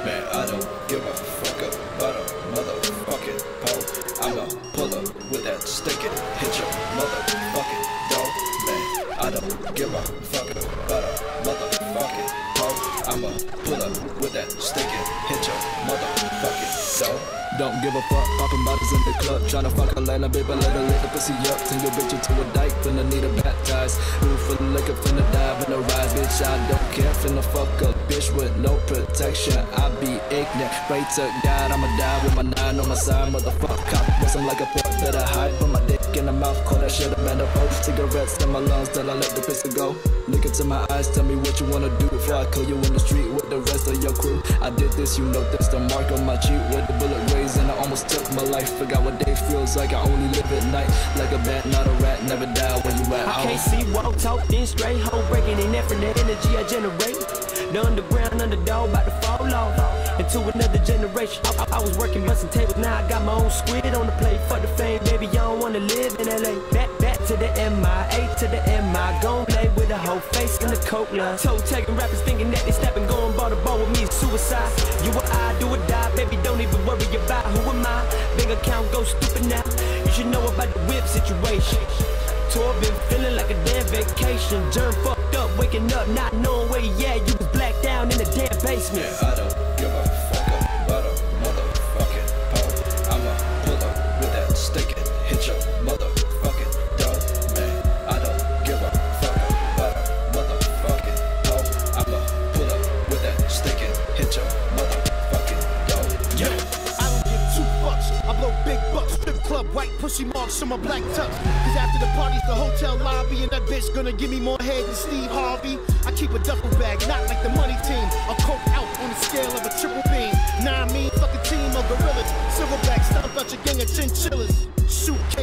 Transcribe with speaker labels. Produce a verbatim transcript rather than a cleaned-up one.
Speaker 1: Man, I don't give a fuck about a motherfucking pole. I'ma pull up with that stick and hit your motherfucking door. Man, I don't give a fuck about a motherfucking pole. I'ma pull up with that stick and hit your motherfucking door.
Speaker 2: Don't give a fuck, poppin' bottles in the club, tryna fuck a line, baby, let her lick the pussy up. Turn your bitch into a dyke, finna need her baptized. Roof full of liquor, finna die, finna rise, bitch, I don't care. Finna fuck a bitch with no protection, I be ignorant. Pray to God, I'ma die with my nine on my side, motherfucker. Bustin' like a pork that I hide, put my dick in the mouth, call that shit a manifold. Cigarettes in my lungs till I let the pistol go. Look into my eyes, tell me what you wanna do before I kill you in the street with the rest of your crew. I did this, you know this, the mark on my cheek with the bullet grazed, and I almost took my life. Forgot what day feels like, I only live at night. Like a bat, not a rat, never die when you at home.
Speaker 3: I can't see, walk, talk, then straight hoe breaking in that from the energy I generate. The underground underdog about to fall off into another generation. I, I, I was working busting tables, now I got my own squid on the plate. Fuck the fame, baby, I don't wanna live in L A. Back, back to the M I A, to the M I. Gon' lay with a whole face in the coke line. Toe taking rappers thinking that they snapping, going ball to ball with me is suicide. You or I, do or die, baby, don't even worry about who am I. Bank account go stupid now. You should know about the whip situation. Tour been feeling like a damn vacation. Germ fucked up, waking up, not knowing where you at. You was blacked down in the damn basement.
Speaker 1: Yeah, I don't give a fuck about a motherfucking pole. I'ma pull up with that stick and hit your motherfucking door. Man, I don't give a fuck about a motherfucking pole. I'ma pull up with that stick and hit your motherfucking door.
Speaker 4: Yo, I don't give two fucks. I blow big bucks, strip club, white pussy marks on my black tux. Cause after the party's the hotel lobby, and that bitch gonna give me more head than Steve Harvey. I keep a duffel bag, not like the money team. A coke out on the scale of a triple beam. Nah, I mean, fuck a team of gorillas. Silverback, stuff out your gang of chinchillas. Shoot